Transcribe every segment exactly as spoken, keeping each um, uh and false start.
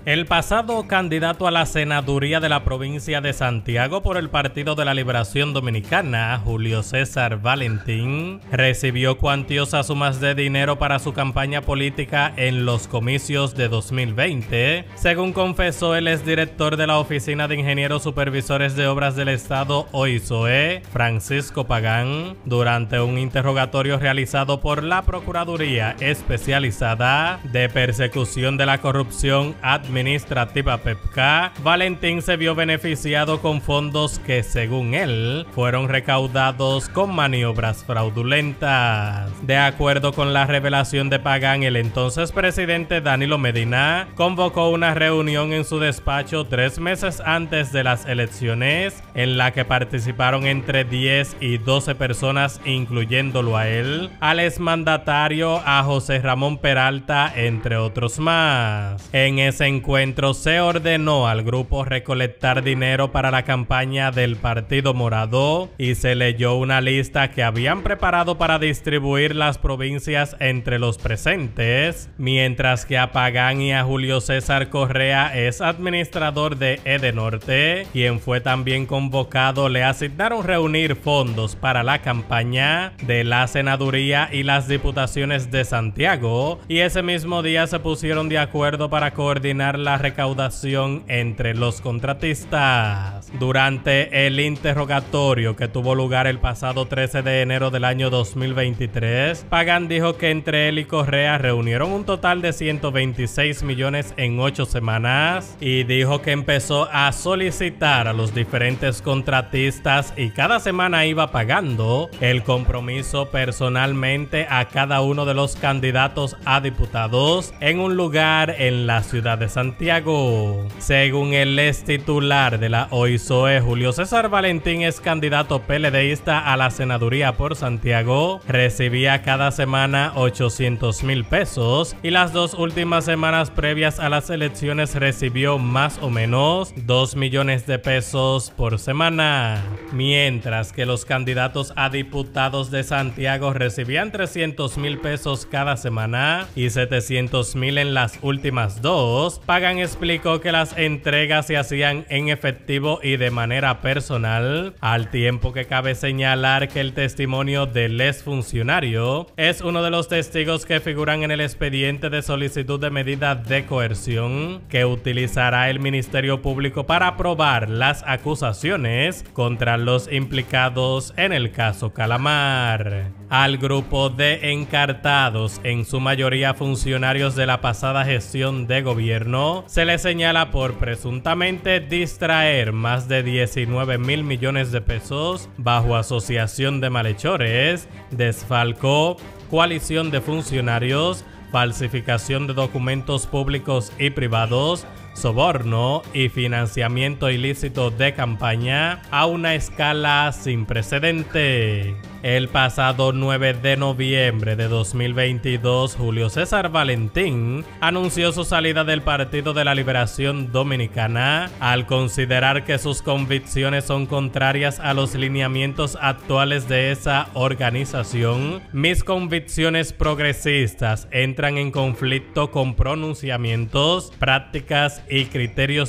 El pasado candidato a la senaduría de la provincia de Santiago por el Partido de la Liberación Dominicana, Julio César Valentín, recibió cuantiosas sumas de dinero para su campaña política en los comicios de dos mil veinte, según confesó el exdirector de la Oficina de Ingenieros Supervisores de Obras del Estado, O I S O E, Francisco Pagán, durante un interrogatorio realizado por la Procuraduría Especializada de Persecución de la Corrupción Administrativa P E P C A. Valentín se vio beneficiado con fondos que, según él, fueron recaudados con maniobras fraudulentas. De acuerdo con la revelación de Pagán, el entonces presidente Danilo Medina convocó una reunión en su despacho tres meses antes de las elecciones, en la que participaron entre diez y doce personas, incluyéndolo a él, al exmandatario, a José Ramón Peralta, entre otros más. En ese encuentro se ordenó al grupo recolectar dinero para la campaña del Partido Morado y se leyó una lista que habían preparado para distribuir las provincias entre los presentes, mientras que a Pagán y a Julio César Correa, es administrador de Edenorte, quien fue también convocado, le asignaron reunir fondos para la campaña de la senaduría y las diputaciones de Santiago, y ese mismo día se pusieron de acuerdo para coordinar la recaudación entre los contratistas. Durante el interrogatorio que tuvo lugar el pasado trece de enero del año dos mil veintitrés, Pagán dijo que entre él y Correa reunieron un total de ciento veintiséis millones en ocho semanas, y dijo que empezó a solicitar a los diferentes contratistas y cada semana iba pagando el compromiso personalmente a cada uno de los candidatos a diputados en un lugar en la ciudad de Santiago. Según el ex titular de la O I S O E, Julio César Valentín, es candidato PLDista a la senaduría por Santiago, recibía cada semana ochocientos mil pesos y las dos últimas semanas previas a las elecciones recibió más o menos dos millones de pesos por semana, mientras que los candidatos a diputados de Santiago recibían trescientos mil pesos cada semana y setecientos mil en las últimas dos. Pagán explicó que las entregas se hacían en efectivo y de manera personal, al tiempo que cabe señalar que el testimonio del exfuncionario es uno de los testigos que figuran en el expediente de solicitud de medida de coerción que utilizará el Ministerio Público para probar las acusaciones contra los implicados en el caso Calamar. Al grupo de encartados, en su mayoría funcionarios de la pasada gestión de gobierno, se le señala por presuntamente distraer más de diecinueve mil millones de pesos bajo asociación de malhechores, desfalco, coalición de funcionarios, falsificación de documentos públicos y privados, soborno y financiamiento ilícito de campaña a una escala sin precedente. El pasado nueve de noviembre de dos mil veintidós, Julio César Valentín anunció su salida del Partido de la Liberación Dominicana al considerar que sus convicciones son contrarias a los lineamientos actuales de esa organización. Mis convicciones progresistas entran en conflicto con pronunciamientos, prácticas y criterios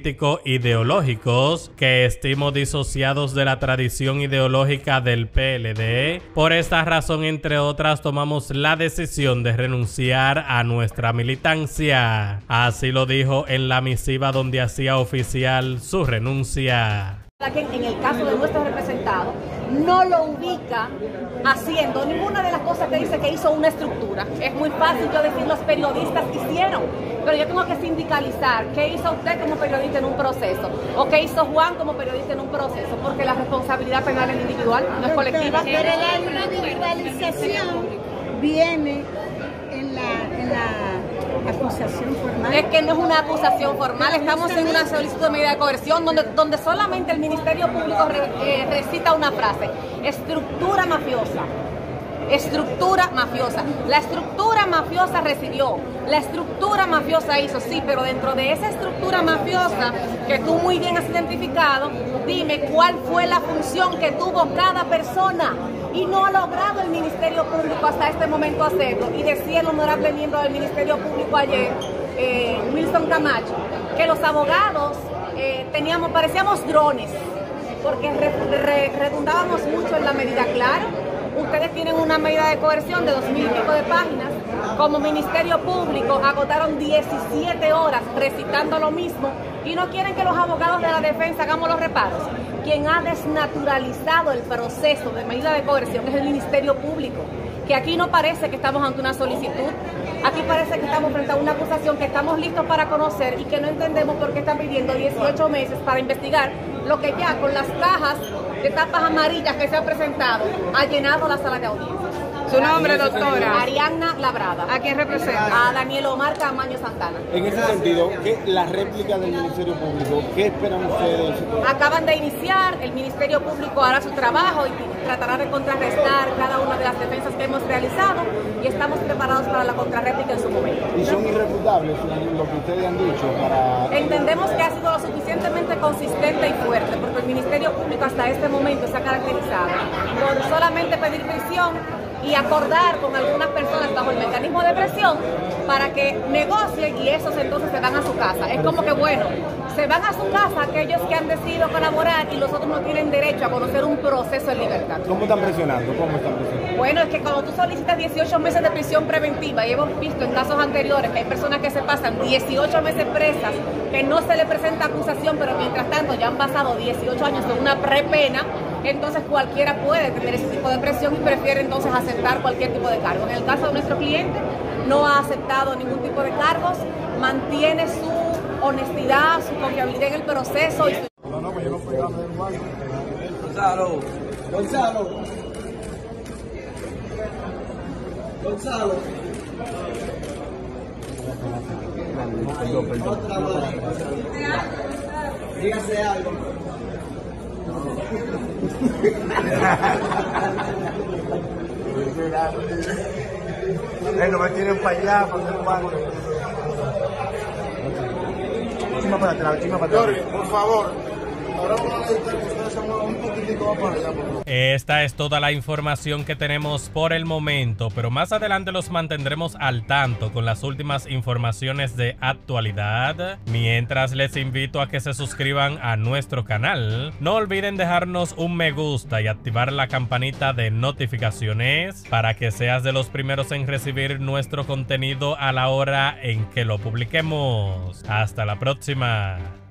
político-ideológicos que estimo disociados de la tradición ideológica del P L D. Por esta razón, entre otras, tomamos la decisión de renunciar a nuestra militancia. Así lo dijo en la misiva donde hacía oficial su renuncia. En el caso de nuestro representado, no lo ubica haciendo ninguna de las cosas que dice que hizo una estructura. Es muy fácil yo decir los periodistas hicieron, pero yo tengo que sindicalizar qué hizo usted como periodista en un proceso o qué hizo Juan como periodista en un proceso, porque la responsabilidad penal es individual, no es colectiva. Pero la individualización viene en la, en la acusación formal. Es que no es una acusación formal, estamos en una solicitud de medida de coerción donde, donde solamente el Ministerio Público re, eh, recita una frase: estructura mafiosa. Estructura mafiosa. La estructura mafiosa recibió, la estructura mafiosa hizo, sí, pero dentro de esa estructura mafiosa que tú muy bien has identificado, dime cuál fue la función que tuvo cada persona. Y no ha logrado el Ministerio Público hasta este momento hacerlo. Y decía el honorable miembro del Ministerio Público ayer, eh, Wilson Wilson Camacho, que los abogados eh, teníamos, parecíamos drones, porque re, re, redundábamos mucho en la medida. Claro, ustedes tienen una medida de coerción de dos mil y pico de páginas. Como Ministerio Público agotaron diecisiete horas recitando lo mismo y no quieren que los abogados de la defensa hagamos los reparos. Quien ha desnaturalizado el proceso de medida de coerción es el Ministerio Público, que aquí no parece que estamos ante una solicitud, aquí parece que estamos frente a una acusación que estamos listos para conocer y que no entendemos por qué están pidiendo dieciocho meses para investigar lo que ya con las cajas de tapas amarillas que se han presentado ha llenado la sala de audiencia. Su nombre, doctora. Arianna Labrada. ¿A quién representa? A Daniel Omar Camaño Santana. En ese sentido, ¿qué, la réplica del Ministerio Público, ¿qué esperan ustedes? Acaban de iniciar, el Ministerio Público hará su trabajo y tratará de contrarrestar cada una de las defensas que hemos realizado y estamos preparados para la contrarréplica en su momento. ¿Y son irrefutables lo que ustedes han dicho para...? Entendemos que ha sido lo suficientemente consistente y fuerte, porque el Ministerio Público hasta este momento se ha caracterizado por solamente pedir prisión y acordar con algunas personas bajo el mecanismo de presión para que negocien y esos entonces se van a su casa. Es como que, bueno, se van a su casa aquellos que han decidido colaborar y los otros no tienen derecho a conocer un proceso en libertad. ¿Cómo están presionando? ¿Cómo están presionando? Bueno, es que cuando tú solicitas dieciocho meses de prisión preventiva, y hemos visto en casos anteriores que hay personas que se pasan dieciocho meses presas, que no se le presenta acusación, pero mientras tanto ya han pasado dieciocho años de una prepena, entonces cualquiera puede tener ese tipo de presión y prefiere entonces aceptar cualquier tipo de cargo. En el caso de nuestro cliente, no ha aceptado ningún tipo de cargos, mantiene su honestidad, su confiabilidad en el proceso. Y su... No, no, pues yo no puedo hablar igual. Gonzalo, Gonzalo. Gonzalo. Perdón, perdón. Dígase algo. No me tienen para allá, para hacer cuatro. Chima para atrás, chima para atrás. Por favor. Ahora vamos a necesitar que ustedes se muevan un poquitico más para allá, por favor. Esta es toda la información que tenemos por el momento, pero más adelante los mantendremos al tanto con las últimas informaciones de actualidad. Mientras les invito a que se suscriban a nuestro canal, no olviden dejarnos un me gusta y activar la campanita de notificaciones para que seas de los primeros en recibir nuestro contenido a la hora en que lo publiquemos. Hasta la próxima.